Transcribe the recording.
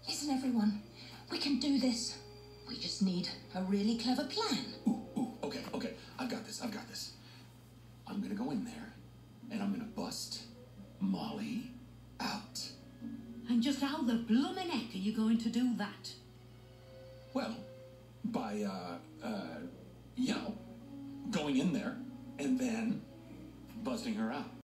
Listen, everyone. We can do this. We just need a really clever plan. Okay. I've got this. I'm gonna go in there, and I'm gonna bust Molly out. And just how the bloomin' heck are you going to do that? Well, by, going in there, and then busting her out.